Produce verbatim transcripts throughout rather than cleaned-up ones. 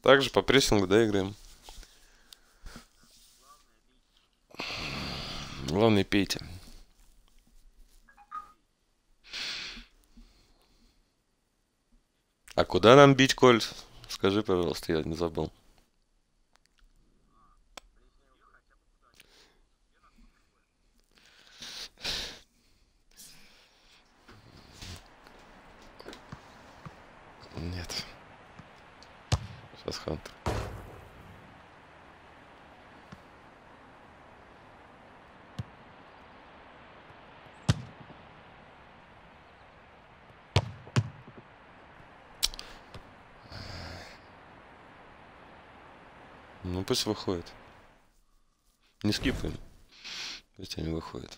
Также по прессингу, да, играем. Главное, пейте. А куда нам бить, Коль? Скажи, пожалуйста, я не забыл. Нет. Сейчас Хантер. Ну пусть выходит. Не скипаем. Пусть они выходят.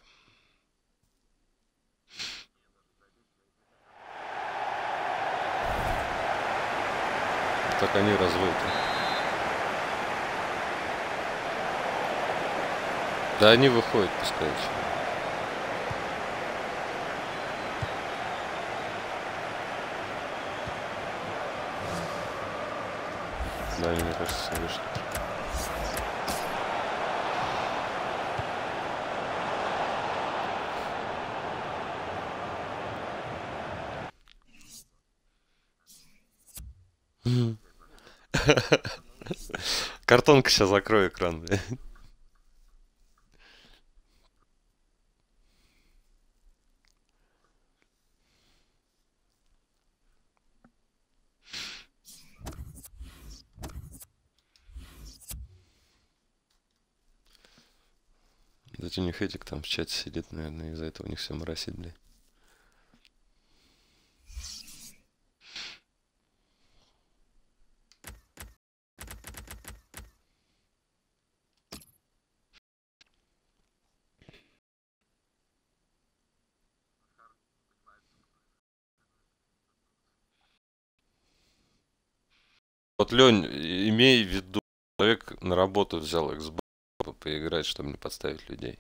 Так они разводят. Да они выходят, пускай. Да, они, мне кажется, вышли. Картонка, сейчас закрою экран. Кстати, у них Эдик там в чате сидит, наверное, из-за этого у них все моросит, блядь. Вот, Лень, имей в виду, человек на работу взял Xbox поиграть, чтобы не подставить людей.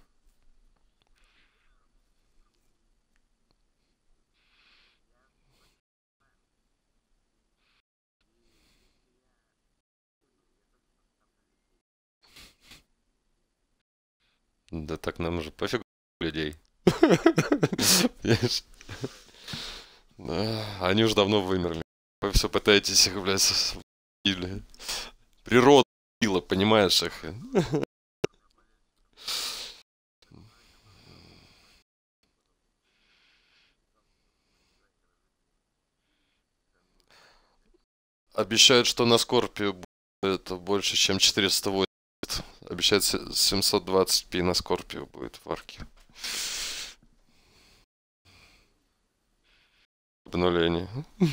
Да так нам же пофиг людей. Понимаешь? Да, они уже давно вымерли. Вы все пытаетесь их, блядь, или природа убила, понимаешь их? Обещают, что на Скорпио будет больше, чем четыреста восемьдесят. Обещают семьсот двадцать пи на Скорпио будет в арке. Обнуление.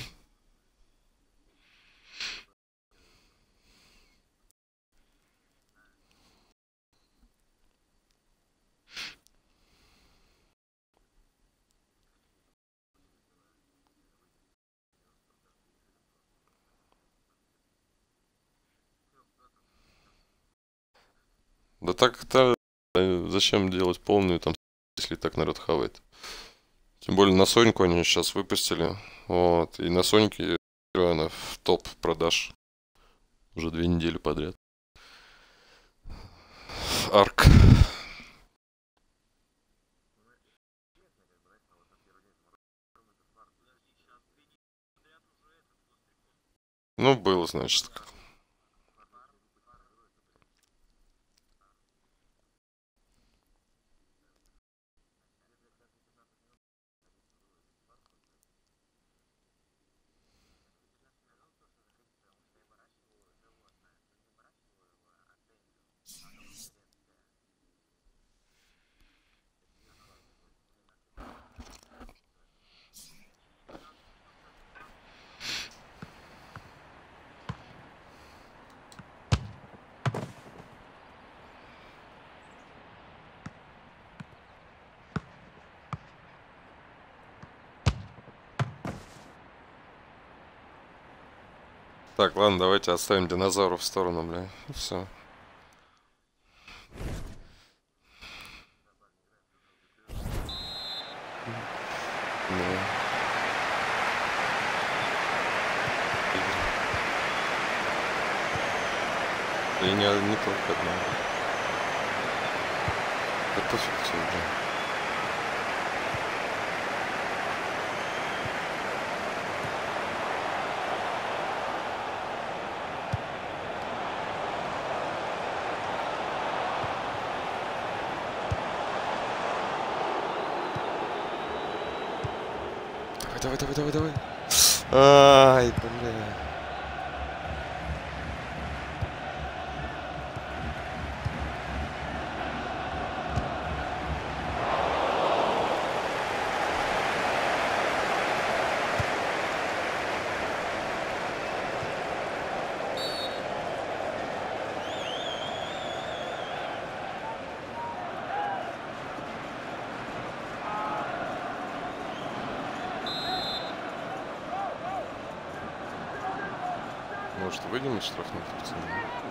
Да так-то зачем делать полную там, если так народ хавает? Тем более на Соньку они сейчас выпустили. Вот. И на Соньке она в топ продаж уже две недели подряд. Арк. Ну, было, значит. Так, ладно, давайте оставим динозавров в сторону, бля. Все. И не, не только одна. Да пофиг тебе, блин. Давай, давай, давай, давай. Ай, бля. Может, выйдем из штрафных пацаны?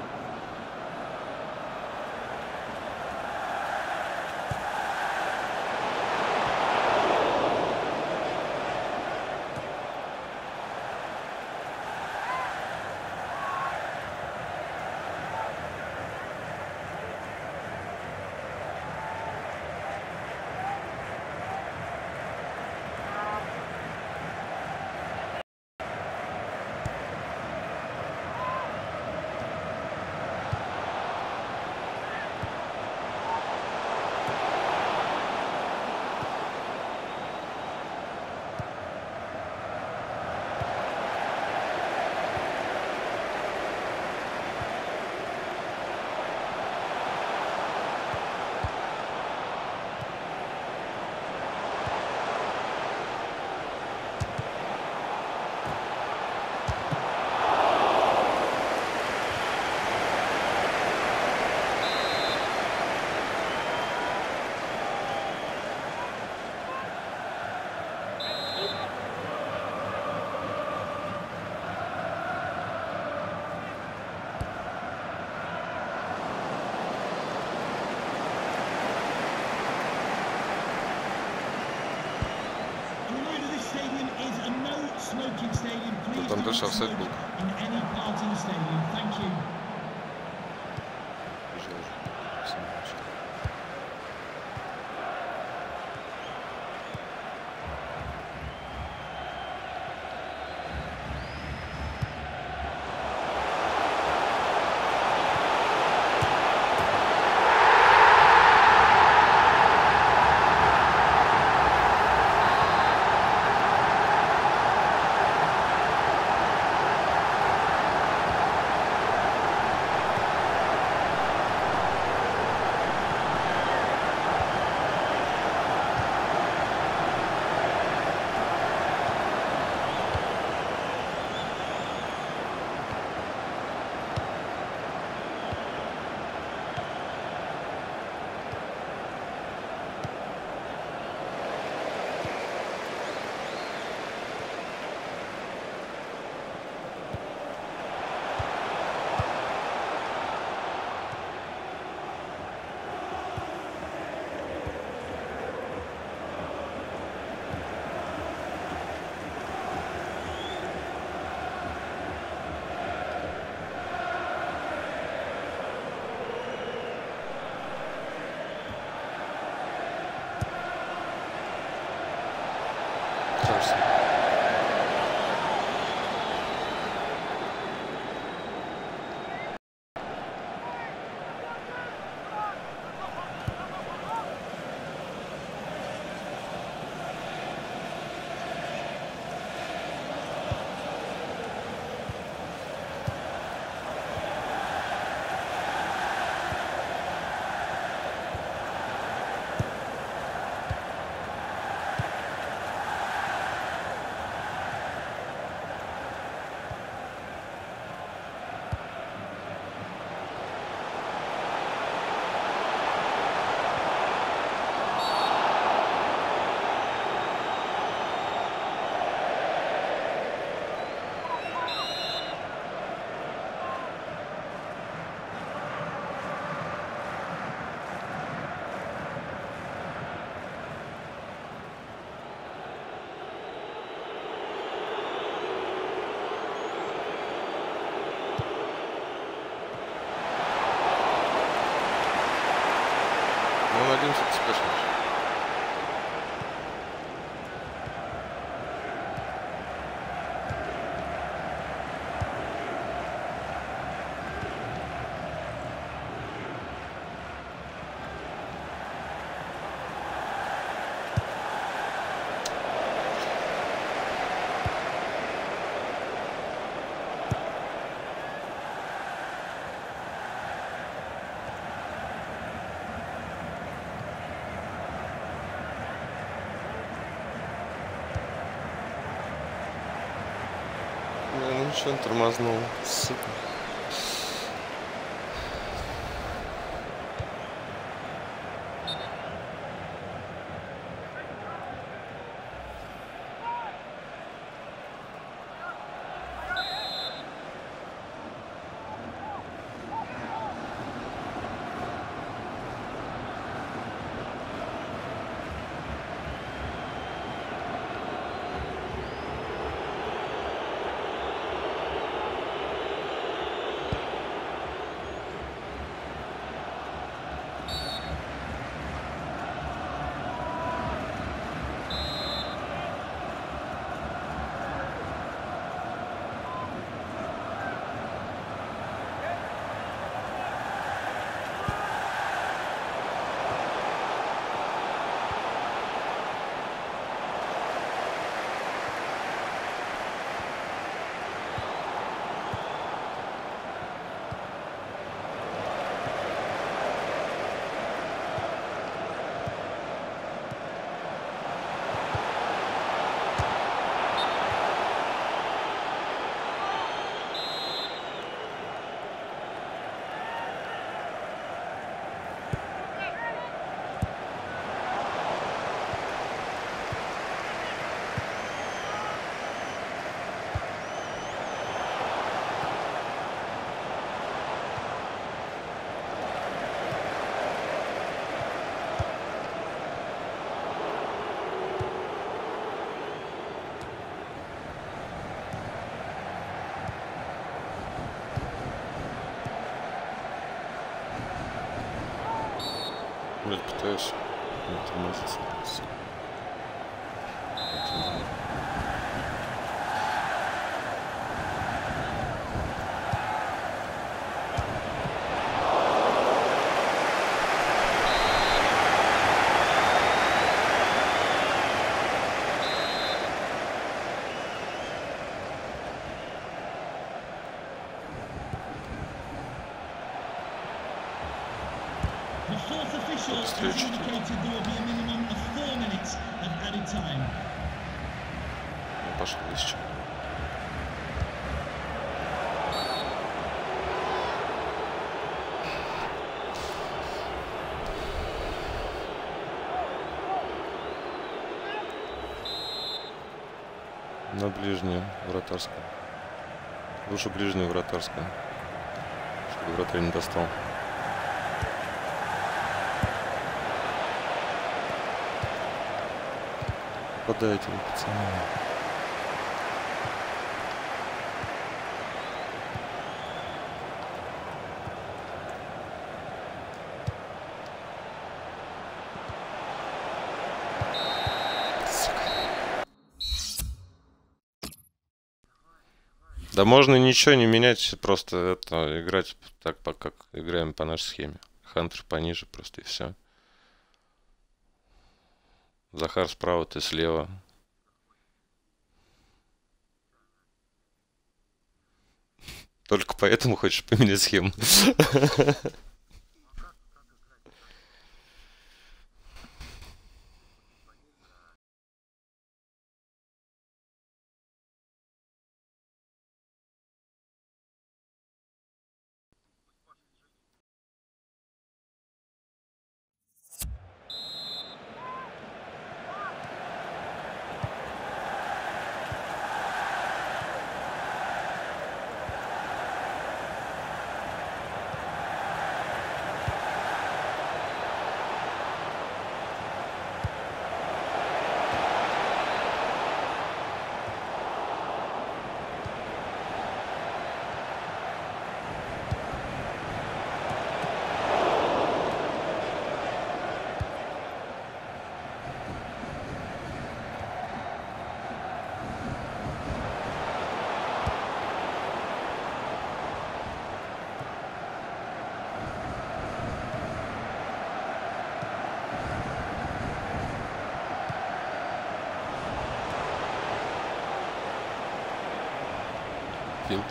Ну, там дальше офсайд был. Кажется. ну ничего, тормознул. Сука. Блять, пытаюсь не тормозиться. Встречи. Я пошел еще. На ближнюю вратарскую. Лучше ближнюю вратарскую, чтобы вратарь не достал. Попадайте вы, пацаны. Да можно ничего не менять, просто это играть так, как играем по нашей схеме. Хантер пониже просто и все. Захар справа, ты слева. Только поэтому хочешь поменять схему. Финт.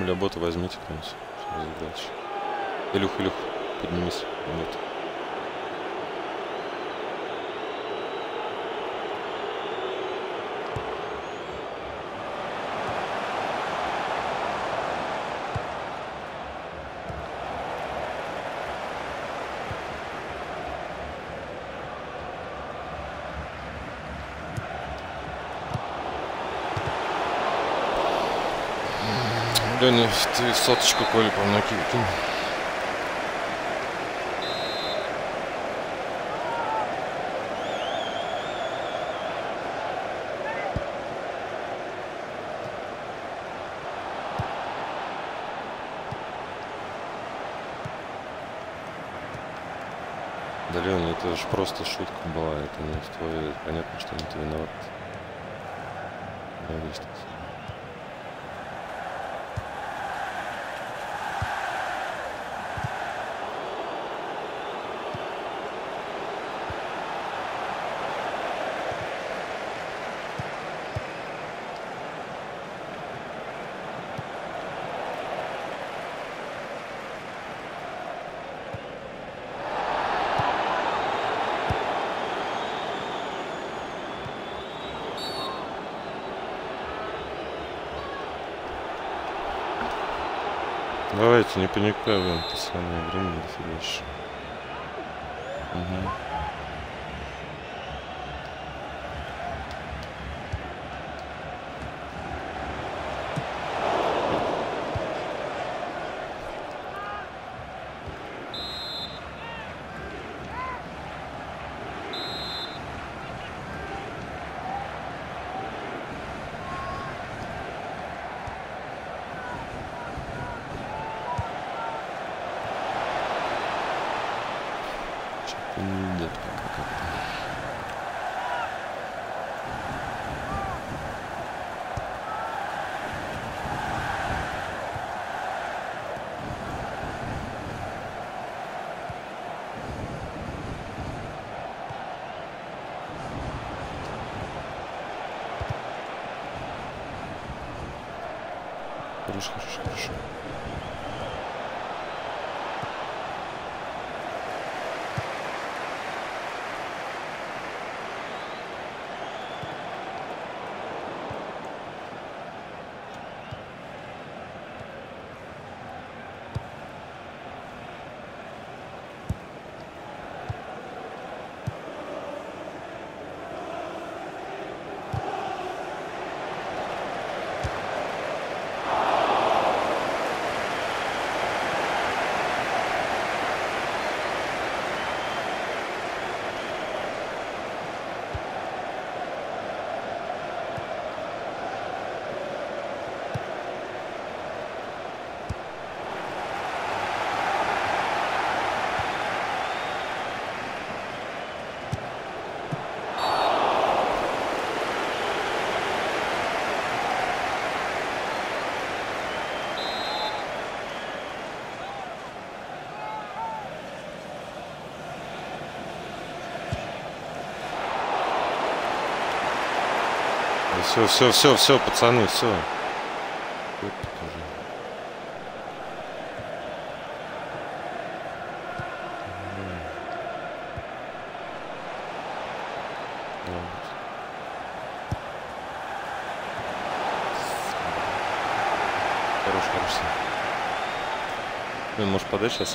бота возьмите кто-нибудь. Илюх, Илюх, поднимись. Вот. Леня, ты соточку Коли по мне кинь. Да, Леня, это же просто шутка была, это не в твой... Понятно, что не ты виноват. Да, есть. Давайте, не паникуем, пацаны, времени дофига еще. Угу. Нет, пока как-то. Хорошо, хорошо, хорошо. Все, все, все, все, пацаны, все. Хорош, хорош. Блин, можешь подать сейчас?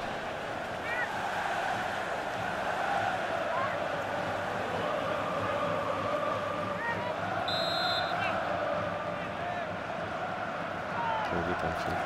Где там финт?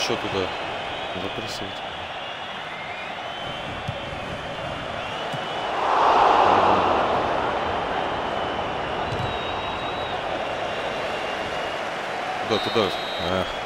еще туда запрессовать. Туда, туда. Эх.